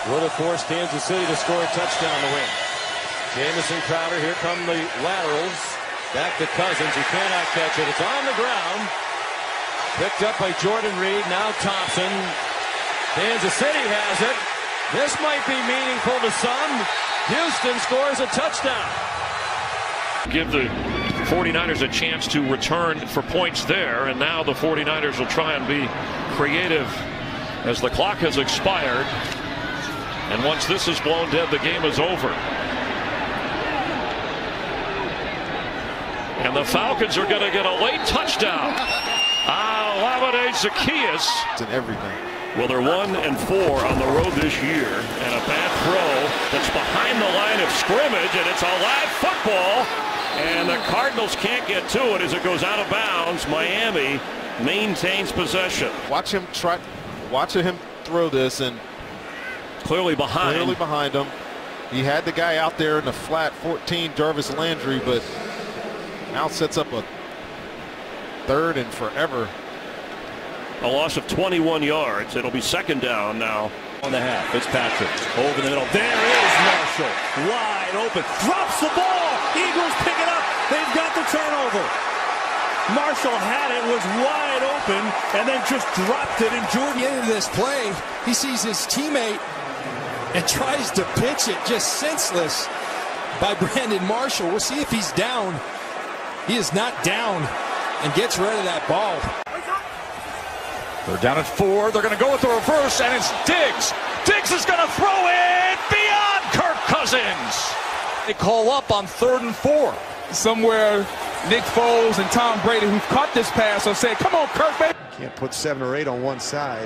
would have forced Kansas City to score a touchdown to win. Jamison Crowder, here come the laterals. Back to Cousins, he cannot catch it. It's on the ground. Picked up by Jordan Reed, now Thompson. Kansas City has it. This might be meaningful to some. Houston scores a touchdown. Give the 49ers a chance to return for points there, and now the 49ers will try and be creative as the clock has expired. And once this is blown dead, the game is over. And the Falcons are going to get a late touchdown. Olamide Zaccheaus. And everything. Well, they're 1-4 on the road this year, and a bad throw that's behind the line of scrimmage, and it's a live football, and the Cardinals can't get to it as it goes out of bounds. Miami maintains possession. Watching him throw this, and clearly behind him. He had the guy out there in the flat 14, Jarvis Landry, but now sets up a 3rd and forever. A loss of 21 yards. It'll be 2nd down now. On the half, Fitzpatrick over the middle. There is Marshall, wide open, drops the ball. Eagles pick it up. They've got the turnover. Marshall had it, was wide open, and then just dropped it. And Jordan, into this play, he sees his teammate and tries to pitch it, just senseless by Brandon Marshall. We'll see if he's down. He is not down, and gets rid of that ball. They're down at 4. They're going to go with the reverse, and it's Diggs. Diggs is going to throw it beyond Kirk Cousins. They call up on 3rd and 4. Somewhere Nick Foles and Tom Brady, who've caught this pass, will say, come on, Kirk, baby. Can't put 7 or 8 on one side.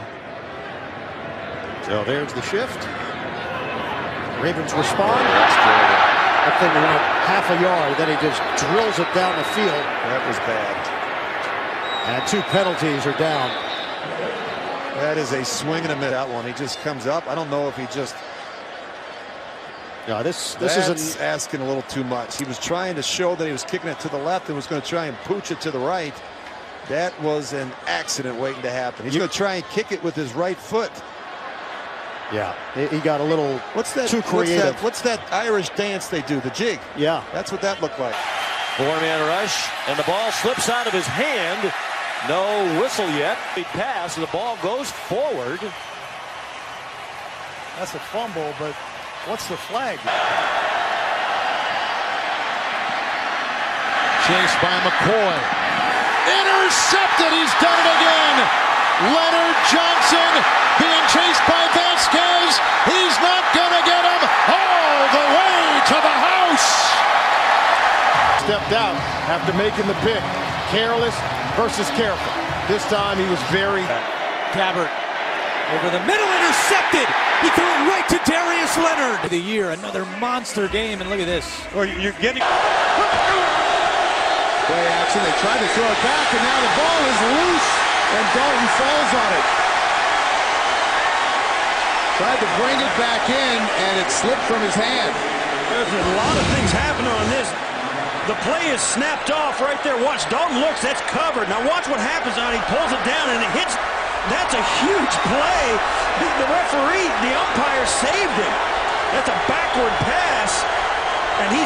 So there's the shift. Ravens respond. That thing went half a yard. Then he just drills it down the field. That was bad. And 2 penalties are down. That is a swing and a miss. That one. He just comes up. I don't know if he just. Yeah, this isn't asking a little too much. He was trying to show that he was kicking it to the left and was going to try and pooch it to the right. That was an accident waiting to happen. He's going to try and kick it with his right foot. Yeah, he got a little too creative. What's that Irish dance they do? The jig. Yeah. That's what that looked like. 4-man rush, and the ball slips out of his hand. No whistle yet. Big pass, and the ball goes forward. That's a fumble, but what's the flag? Chased by McCoy. Intercepted. He's done it again. Leonard Johnson being chased by Vasquez. He's not going to get him all the way to the house. Stepped out after making the pick. Careless versus careful. This time he was very. Gabbert over the middle, intercepted. He threw it right to Darius Leonard. The year, another monster game, and look at this. Well, you're getting. Play action. They tried to throw it back, and now the ball is loose, and Dalton falls on it. Tried to bring it back in, and it slipped from his hand. There's a lot of things happening on this. The play is snapped off right there. Watch, Dalton looks, that's covered. Now watch what happens on it. He pulls it down and it hits. That's a huge play. The referee, the umpire saved it. That's a backward pass. And he's...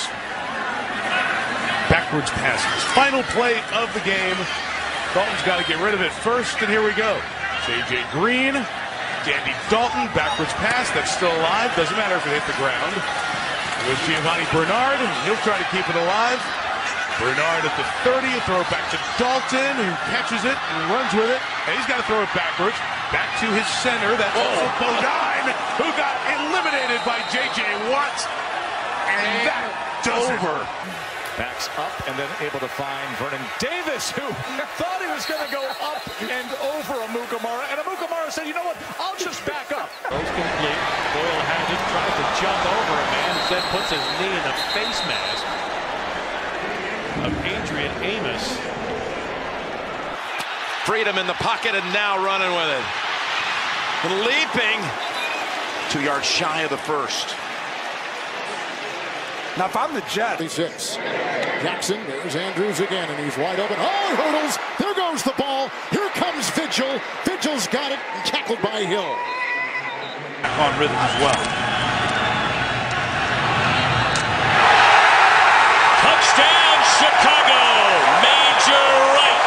Backwards passes. Final play of the game. Dalton's got to get rid of it first, and here we go. J.J. Green, Andy Dalton, backwards pass. That's still alive. Doesn't matter if it hit the ground. There's Giovanni Bernard. He'll try to keep it alive. Bernard at the 30. Throw it back to Dalton, who catches it and runs with it. And he's got to throw it backwards. Back to his center. That's also Bodine, who got eliminated by J.J. Watt. And that does over. Backs up and then able to find Vernon Davis, who thought he was going to go up and over Amukamara. And Amukamara said, you know what, I'll just back up. Goes complete. Boyle had it, tries to jump over a man, instead puts his knee in the face mask of Adrian Amos. Freedom in the pocket and now running with it. Leaping 2 yards shy of the first. Now, if I'm the Jets. 26. Jackson, there's Andrews again, and he's wide open. Oh, he hurdles. There goes the ball. Here comes Vigil. Vigil's got it and tackled by Hill. On rhythm as well. Touchdown, Chicago. Major Wright.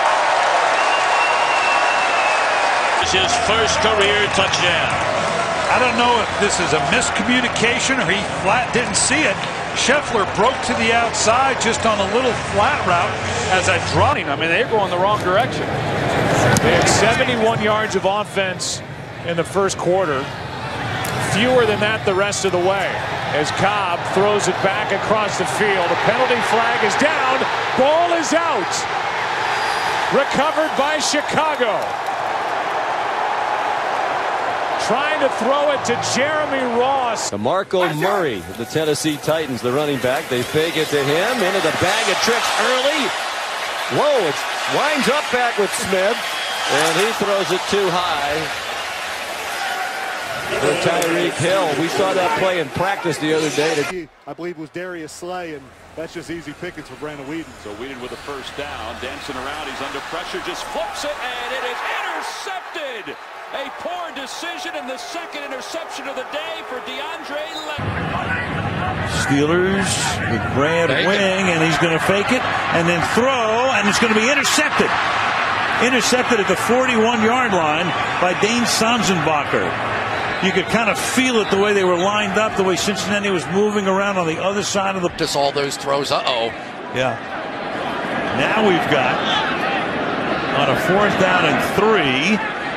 It's his first career touchdown. I don't know if this is a miscommunication or he flat didn't see it. Scheffler broke to the outside just on a little flat route as a dropping. I mean, they're going the wrong direction. They had 71 yards of offense in the first quarter. Fewer than that the rest of the way. As Cobb throws it back across the field. A penalty flag is down. Ball is out. Recovered by Chicago. Trying to throw it to Jeremy Ross. DeMarco Murray of the Tennessee Titans, the running back. They fake it to him. Into the bag of tricks early. Whoa, it winds up back with Smith. And he throws it too high for Tyreek Hill. We saw that play in practice the other day. I believe it was Darius Slay, and that's just easy pickings for Brandon Weeden. So Weeden with a first down, dancing around. He's under pressure, just flips it, and it is intercepted. A poor decision and the second interception of the day for DeAndre Leonard. Steelers with Brad Wing, and he's going to fake it and then throw, and it's going to be intercepted. Intercepted at the 41-yard line by Dane Sanzenbacher. You could kind of feel it the way they were lined up, the way Cincinnati was moving around on the other side of the... Just all those throws. Yeah. Now we've got, on a 4th down and 3,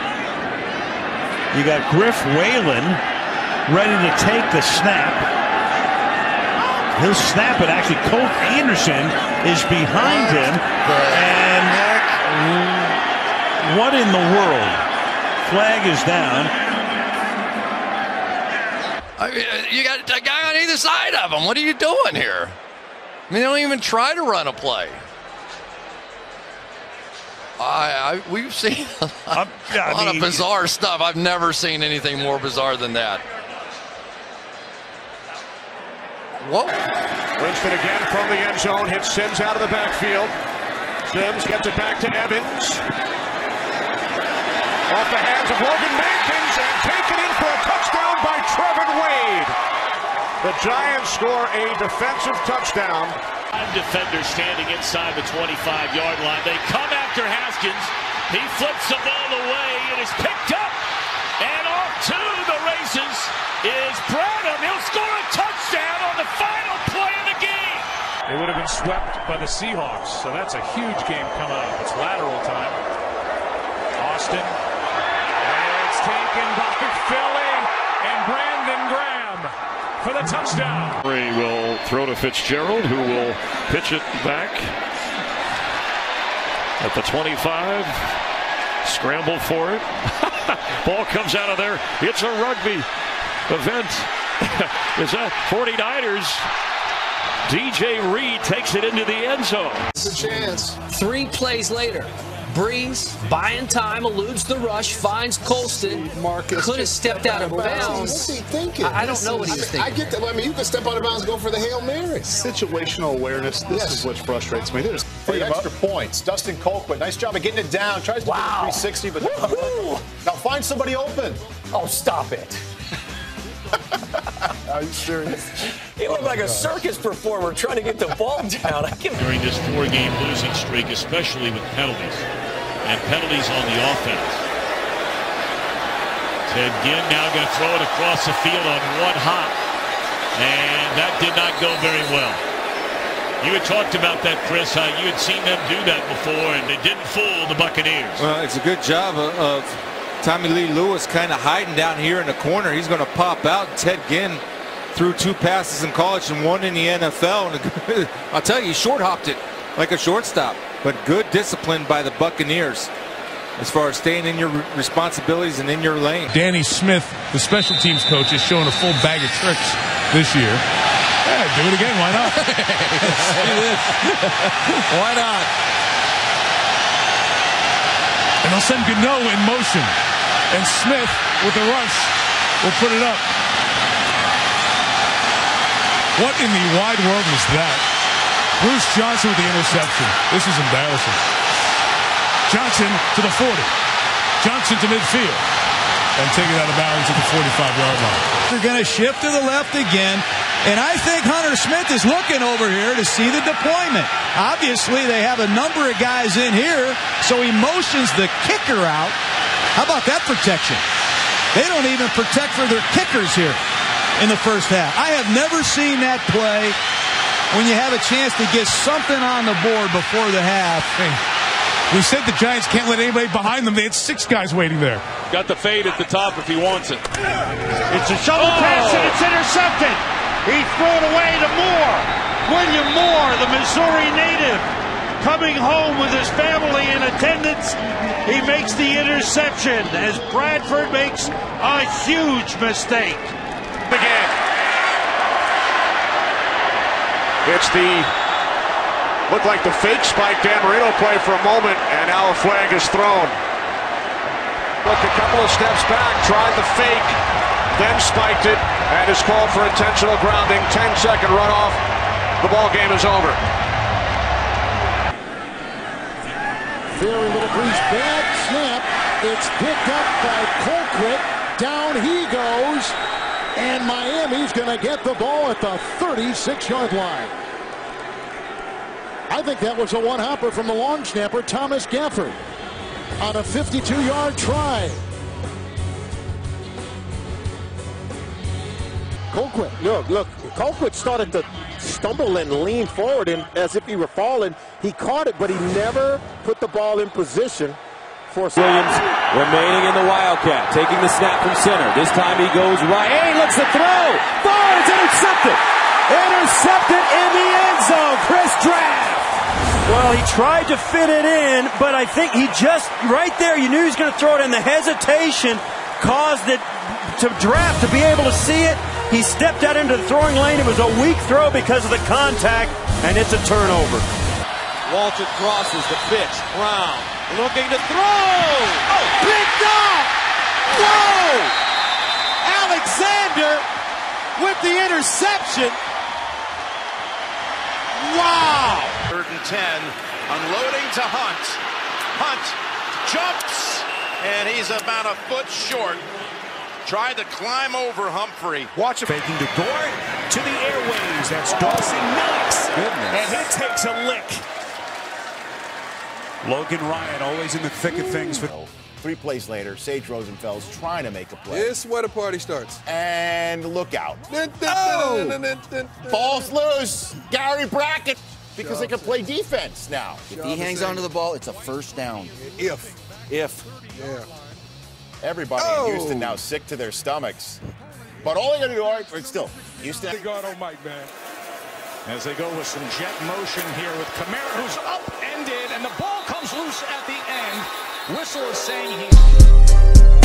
you got Griff Whalen ready to take the snap. He'll snap it. Actually, Colt Anderson is behind him. And what in the world? Flag is down. You got a guy on either side of him. What are you doing here? I mean, they don't even try to run a play. We've seen a lot of bizarre stuff. I've never seen anything more bizarre than that. Whoa. Winston again from the end zone, hits Sims out of the backfield. Sims gets it back to Evans. Off the hands of Logan Mankins and taken in for a touchdown by Trevin Wade. The Giants score a defensive touchdown. 5 defenders standing inside the 25-yard line. They come after Haskins. He flips the ball away. It is picked up. And off to the races is Branham. He'll score a touchdown on the final play of the game. They would have been swept by the Seahawks, so that's a huge game coming up. It's lateral time. Austin. And it's taken by Philly and Brandon Graham for the touchdown. Murray will throw to Fitzgerald, who will pitch it back at the 25. Scramble for it. Ball comes out of there. It's a rugby event. Is that 49ers? DJ Reed takes it into the end zone. It's a chance. 3 plays later. Breeze, buying time, eludes the rush, finds Colston. Marcus could have stepped out of bounds. What's he thinking? I don't know what he was thinking. I get that. I mean, you can step out of bounds and go for the Hail Mary. Situational awareness. This is what frustrates me. There's extra points. Dustin Colquitt, nice job of getting it down. Tries to get a 360, but now find somebody open. Oh, stop it. Are you serious? He looked like a circus performer trying to get the ball down. During this 4-game losing streak, especially with penalties and penalties on the offense. Ted Ginn now going to throw it across the field on one hop, and that did not go very well. You had talked about that, Chris, how you had seen them do that before, and they didn't fool the Buccaneers. Well, it's a good job of Tommy Lee Lewis kind of hiding down here in the corner. He's going to pop out. Ted Ginn threw 2 passes in college and 1 in the NFL. And I'll tell you, he short-hopped it like a shortstop. But good discipline by the Buccaneers as far as staying in your responsibilities and in your lane. Danny Smith, the special teams coach, is showing a full bag of tricks this year. Yeah, do it again. Why not? Why not? And they'll send Gano in motion. And Smith, with the rush, will put it up. What in the wide world was that? Bruce Johnson with the interception. This is embarrassing. Johnson to the 40. Johnson to midfield. and take it out of bounds at the 45-yard line. They're going to shift to the left again, and I think Hunter Smith is looking over here to see the deployment. Obviously, they have a number of guys in here, so he motions the kicker out. How about that protection? They don't even protect for their kickers here in the first half. I have never seen that play when you have a chance to get something on the board before the half. Hey, we said the Giants can't let anybody behind them. They had 6 guys waiting there. Got the fade at the top if he wants it. It's a shoulder pass and it's intercepted. He threw it away to Moore. William Moore, the Missouri native, coming home with his family in attendance. He makes the interception as Bradford makes a huge mistake. Again. It's the looked like the fake spike Dan Marino play for a moment, and now a flag is thrown. Look, a couple of steps back, tried the fake, then spiked it, and is called for intentional grounding. 10-second runoff. The ball game is over. Very little breeze, bad snap. It's picked up by Colquitt. Down he goes. And Miami's going to get the ball at the 36-yard line. I think that was a one-hopper from the long snapper, Thomas Gafford, on a 52-yard try. Colquitt, look, Colquitt started to stumble and lean forward and as if he were falling. He caught it, but he never put the ball in position for Williams remaining in the Wildcat, taking the snap from center. This time he goes right. Hey, looks to throw. Far, it's intercepted. Intercepted in the end zone. Chris Draft. Well, he tried to fit it in, but I think he just, right there, you knew he was going to throw it, and the hesitation caused it to Draft to be able to see it. He stepped out into the throwing lane. It was a weak throw because of the contact, and it's a turnover. Walter crosses the pitch. Brown looking to throw. Oh, picked up. Whoa! Alexander with the interception. Wow! 3rd and 10, unloading to Hunt. Hunt jumps, and he's about a foot short. Tried to climb over Humphrey. Watch him. Faking to Gord to the airways. That's Dawson Knox. And he takes a lick. Logan Ryan always in the thick of things. 3 plays later, Sage Rosenfeld's trying to make a play. This is where the party starts. And look out. Ball's loose. Gary Brackett, because they can play defense now. If he hangs onto the ball, it's a first down. If. Yeah. Everybody in Houston now sick to their stomachs. But all they got to do, or still, Houston. They got on Mike, man. As they go with some jet motion here with Kamara, who's upended, and the ball comes loose at the end. Whistle is saying he's...